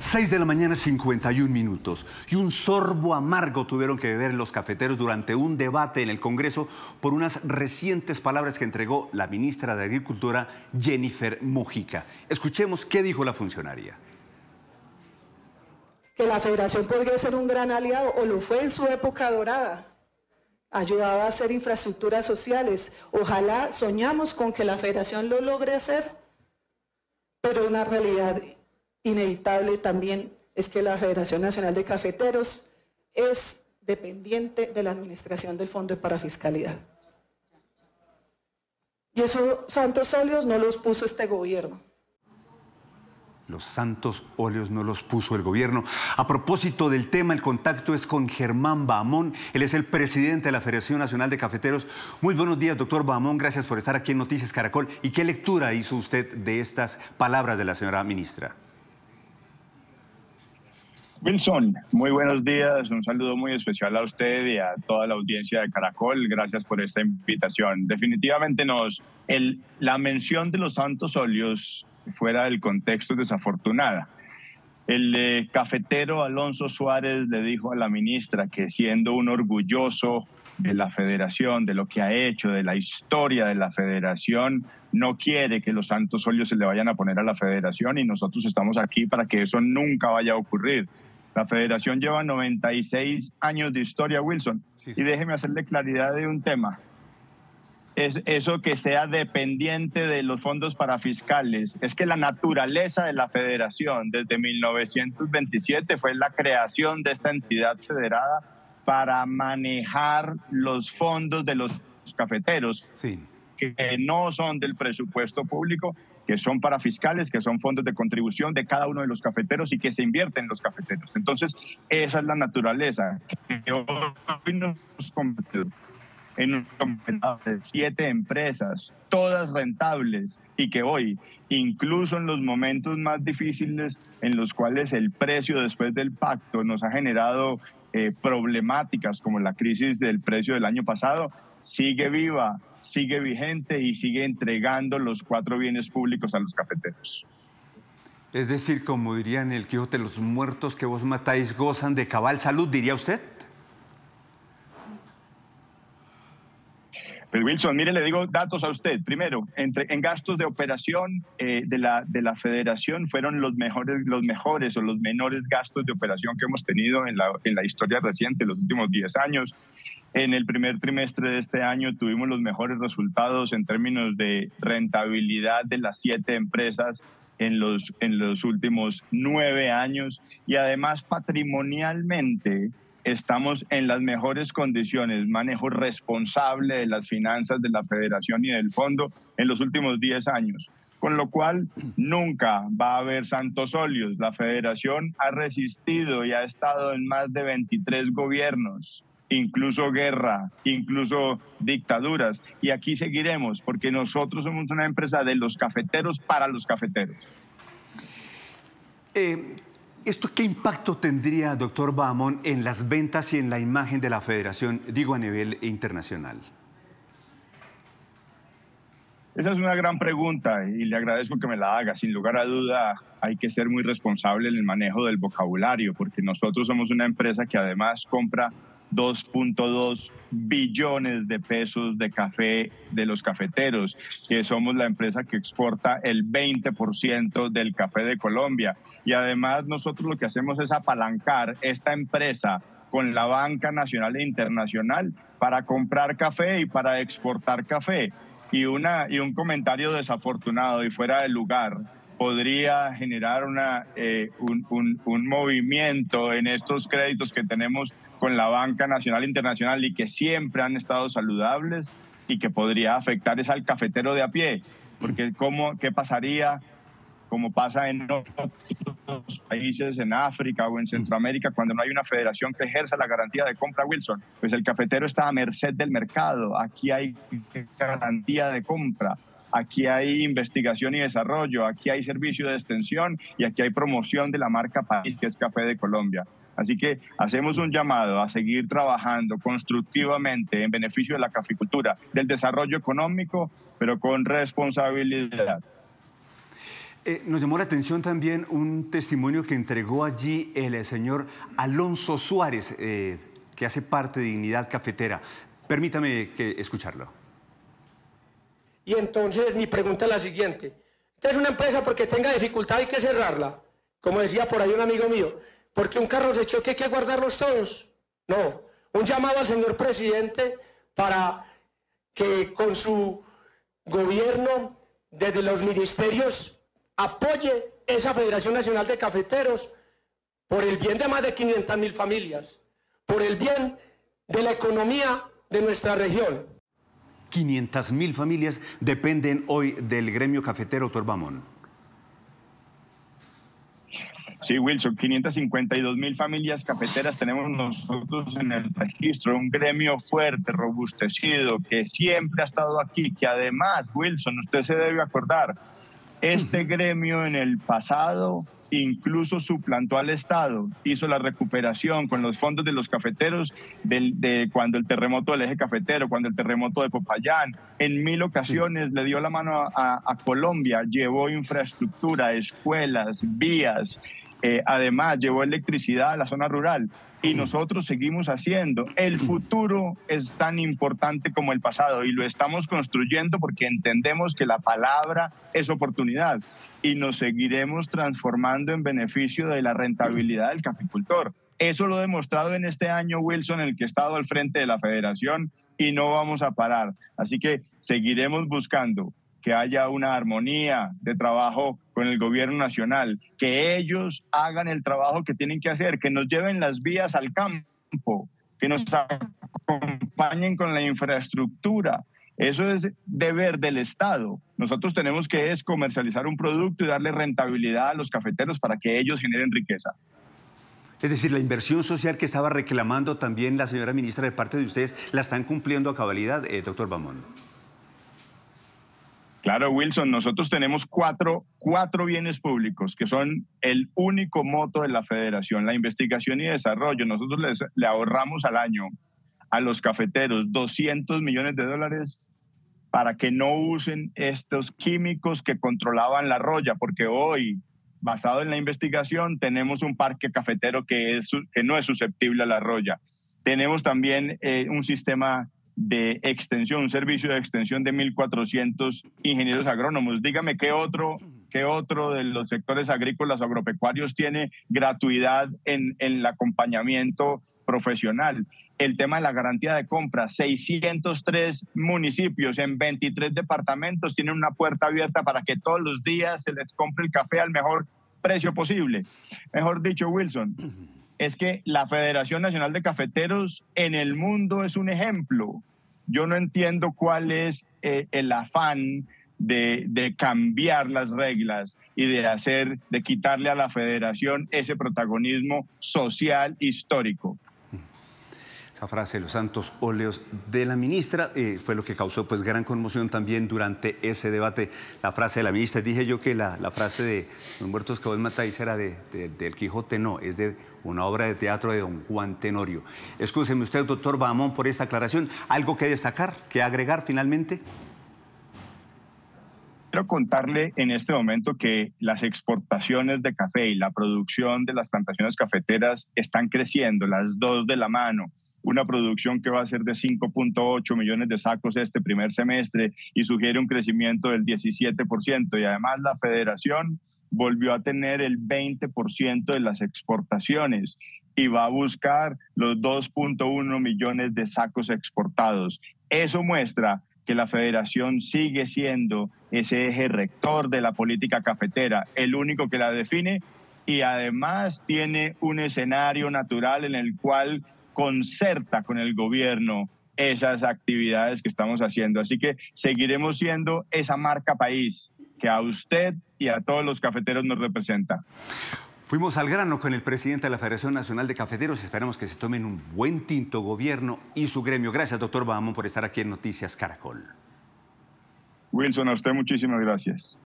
6 de la mañana, 51 minutos. Y un sorbo amargo tuvieron que beber los cafeteros durante un debate en el Congreso por unas recientes palabras que entregó la ministra de Agricultura, Jennifer Mojica. Escuchemos qué dijo la funcionaria. Que la Federación podría ser un gran aliado, o lo fue en su época dorada. Ayudaba a hacer infraestructuras sociales. Ojalá soñamos con que la Federación lo logre hacer, pero una realidad inevitable también es que la Federación Nacional de Cafeteros es dependiente de la administración del Fondo de Parafiscalidad. Y esos santos óleos no los puso este gobierno. Los santos óleos no los puso el gobierno. A propósito del tema, el contacto es con Germán Bahamón. Él es el presidente de la Federación Nacional de Cafeteros. Muy buenos días, doctor Bahamón. Gracias por estar aquí en Noticias Caracol. ¿Y qué lectura hizo usted de estas palabras de la señora ministra? Wilson, muy buenos días. Un saludo muy especial a usted y a toda la audiencia de Caracol. Gracias por esta invitación. Definitivamente la mención de los santos óleos fuera del contexto es desafortunada. El cafetero Alonso Suárez le dijo a la ministra que, siendo un orgulloso de la federación, de lo que ha hecho, de la historia de la federación, no quiere que los santos óleos se le vayan a poner a la federación, y nosotros estamos aquí para que eso nunca vaya a ocurrir. La federación lleva 96 años de historia, Wilson, y déjeme hacerle claridad de un tema. Es eso que sea dependiente de los fondos parafiscales. Es que la naturaleza de la federación desde 1927 fue la creación de esta entidad federada para manejar los fondos de los cafeteros, que no son del presupuesto público, que son parafiscales, que son fondos de contribución de cada uno de los cafeteros y que se invierten en los cafeteros. Entonces, esa es la naturaleza que hoy nos convierte en un conglomerado de 7 empresas, todas rentables, y que hoy, incluso en los momentos más difíciles en los cuales el precio después del pacto nos ha generado problemáticas como la crisis del precio del año pasado, sigue viva, sigue vigente y sigue entregando los 4 bienes públicos a los cafeteros. Es decir, como dirían el Quijote, los muertos que vos matáis gozan de cabal salud, ¿diría usted? Pero Wilson, mire, le digo datos a usted. Primero, en gastos de operación de la federación fueron los mejores o los menores gastos de operación que hemos tenido en la historia reciente, los últimos 10 años. En el primer trimestre de este año tuvimos los mejores resultados en términos de rentabilidad de las 7 empresas en los últimos 9 años, y además patrimonialmente estamos en las mejores condiciones, manejo responsable de las finanzas de la federación y del fondo en los últimos 10 años. Con lo cual, nunca va a haber santos óleos. La federación ha resistido y ha estado en más de 23 gobiernos, incluso guerra, incluso dictaduras. Y aquí seguiremos, porque nosotros somos una empresa de los cafeteros para los cafeteros. ¿Esto qué impacto tendría, doctor Bahamón, en las ventas y en la imagen de la federación, digo a nivel internacional? Esa es una gran pregunta y le agradezco que me la haga. Sin lugar a duda, hay que ser muy responsable en el manejo del vocabulario, porque nosotros somos una empresa que además compra 2.2 billones de pesos de café de los cafeteros, que somos la empresa que exporta el 20% del café de Colombia. Y además nosotros lo que hacemos es apalancar esta empresa con la banca nacional e internacional para comprar café y para exportar café. Y un comentario desafortunado y fuera de lugar podría generar un movimiento en estos créditos que tenemos con la banca nacional e internacional y que siempre han estado saludables, y que podría afectar es al cafetero de a pie. Porque ¿qué pasaría, como pasa en otros países, en África o en Centroamérica, cuando no hay una federación que ejerza la garantía de compra, Wilson? Pues el cafetero está a merced del mercado. Aquí hay garantía de compra, aquí hay investigación y desarrollo, aquí hay servicio de extensión y aquí hay promoción de la marca país, que es Café de Colombia. Así que hacemos un llamado a seguir trabajando constructivamente en beneficio de la caficultura, del desarrollo económico, pero con responsabilidad. Nos llamó la atención también un testimonio que entregó allí el señor Alonso Suárez, que hace parte de Dignidad Cafetera. Permítame escucharlo. Y entonces mi pregunta es la siguiente. Esta es una empresa porque tenga dificultad hay que cerrarla. Como decía por ahí un amigo mío, porque un carro se choque hay que guardarlos todos. No, un llamado al señor presidente para que con su gobierno, desde los ministerios, apoye esa Federación Nacional de Cafeteros por el bien de más de 500.000 familias, por el bien de la economía de nuestra región. 500.000 familias dependen hoy del gremio cafetero, doctor Bamón. Sí, Wilson, 552.000 familias cafeteras tenemos nosotros en el registro, un gremio fuerte, robustecido, que siempre ha estado aquí, que además, Wilson, usted se debe acordar, este gremio en el pasado incluso suplantó al Estado, hizo la recuperación con los fondos de los cafeteros de cuando el terremoto del eje cafetero, cuando el terremoto de Popayán, en 1000 ocasiones le dio la mano a Colombia, llevó infraestructura, escuelas, vías, además llevó electricidad a la zona rural. Y nosotros seguimos haciendo. El futuro es tan importante como el pasado y lo estamos construyendo porque entendemos que la palabra es oportunidad y nos seguiremos transformando en beneficio de la rentabilidad del caficultor. Eso lo he demostrado en este año, Wilson, en el que he estado al frente de la federación y no vamos a parar. Así que seguiremos buscando que haya una armonía de trabajo con el gobierno nacional, que ellos hagan el trabajo que tienen que hacer, que nos lleven las vías al campo, que nos acompañen con la infraestructura. Eso es deber del Estado. Nosotros tenemos que comercializar un producto y darle rentabilidad a los cafeteros para que ellos generen riqueza. Es decir, la inversión social que estaba reclamando también la señora ministra de parte de ustedes, ¿la están cumpliendo a cabalidad, doctor Bamón? Claro, Wilson, nosotros tenemos cuatro bienes públicos que son el único moto de la federación, la investigación y desarrollo. Nosotros le ahorramos al año a los cafeteros 200 millones de dólares para que no usen estos químicos que controlaban la roya, porque hoy, basado en la investigación, tenemos un parque cafetero que no es susceptible a la roya. Tenemos también un sistema de extensión, un servicio de extensión de 1.400 ingenieros agrónomos. Dígame qué otro de los sectores agrícolas o agropecuarios tiene gratuidad en el acompañamiento profesional. El tema de la garantía de compra, 603 municipios en 23 departamentos tienen una puerta abierta para que todos los días se les compre el café al mejor precio posible. Mejor dicho, Wilson, es que la Federación Nacional de Cafeteros en el mundo es un ejemplo. Yo no entiendo cuál es el afán de cambiar las reglas y de quitarle a la Federación ese protagonismo social histórico. Esa frase de los santos óleos de la ministra fue lo que causó pues gran conmoción también durante ese debate. La frase de la ministra, dije yo que la frase de los muertos que vos matáis era del Quijote, no, es de una obra de teatro de don Juan Tenorio. Excúseme usted, doctor Bamón, por esta aclaración. ¿Algo que destacar, que agregar finalmente? Quiero contarle en este momento que las exportaciones de café y la producción de las plantaciones cafeteras están creciendo, las dos de la mano. Una producción que va a ser de 5.8 millones de sacos este primer semestre y sugiere un crecimiento del 17%. Y además la federación volvió a tener el 20% de las exportaciones y va a buscar los 2.1 millones de sacos exportados. Eso muestra que la federación sigue siendo ese eje rector de la política cafetera, el único que la define y además tiene un escenario natural en el cual concerta con el gobierno esas actividades que estamos haciendo. Así que seguiremos siendo esa marca país que a usted y a todos los cafeteros nos representa. Fuimos al grano con el presidente de la Federación Nacional de Cafeteros. Esperamos que se tomen un buen tinto gobierno y su gremio. Gracias, doctor Bamón, por estar aquí en Noticias Caracol. Wilson, a usted muchísimas gracias.